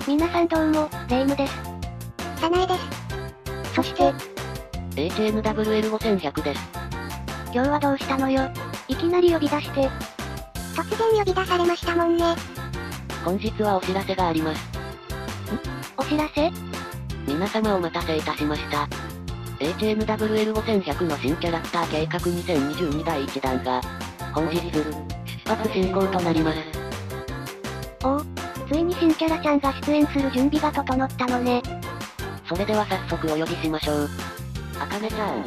皆さんどうも、レイムです。 サナエです。 そして、 HNWL5100 です。 今日はどうしたのよ。いきなり呼び出して。 突然呼び出されましたもんね。 本日はお知らせがあります。 お知らせ？ 皆様お待たせいたしました。HNWL5100 の新キャラクター計画2022第1弾が、本日、出発進行となります。 おお、ついに新キャラちゃんが出演する準備が整ったのね。 それでは早速お呼びしましょう。あかねちゃん。 はい。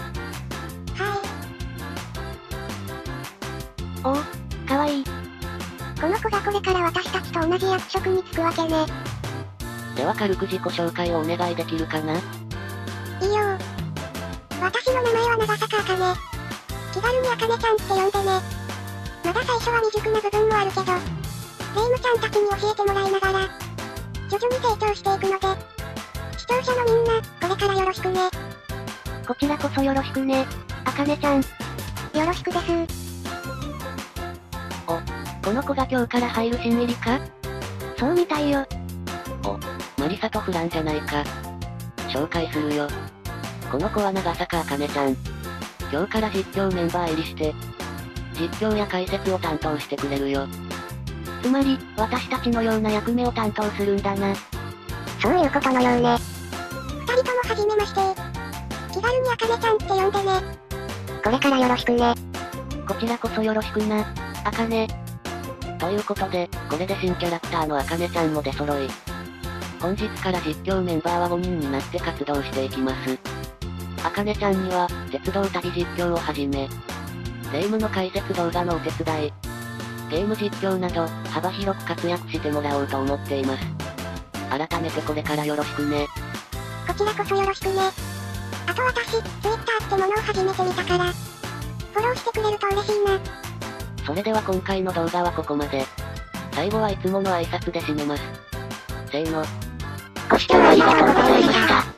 おお、かわいい。 この子がこれから私たちと同じ役職に就くわけね。 では軽く自己紹介をお願いできるかな？ いいよ。私の名前は長坂あかね。気軽にあかねちゃんって呼んでね。まだ最初は未熟な部分もあるけど、レイムちゃんたちに教えてもらいながら、徐々に成長していくので、視聴者のみんな、これからよろしくね。 こちらこそよろしくね、あかねちゃん。よろしくです。 この子が今日から入る新入りか？そうみたいよ。 マリサとフランじゃないか。紹介するよ。この子は長坂あかねちゃん。今日から実況メンバー入りして、実況や解説を担当してくれるよ。 つまり、私たちのような役目を担当するんだな。 そういうことのようね。二人ともはじめまして。気軽にあかねちゃんって呼んでね。これからよろしくね。 こちらこそよろしくな、あかね。 ということで、これで新キャラクターのあかねちゃんも出揃い。本日から実況メンバーは5人になって活動していきます。あかねちゃんには、鉄道旅実況をはじめ、レイムの解説動画のお手伝い、ゲーム実況など、幅広く活躍してもらおうと思っています。改めてこれからよろしくね。 こちらこそよろしくね。あと私、Twitter ってものを始めてみたから、フォローしてくれると嬉しいな。 それでは今回の動画はここまで。最後はいつもの挨拶で締めます。せーの。 ご視聴ありがとうございました。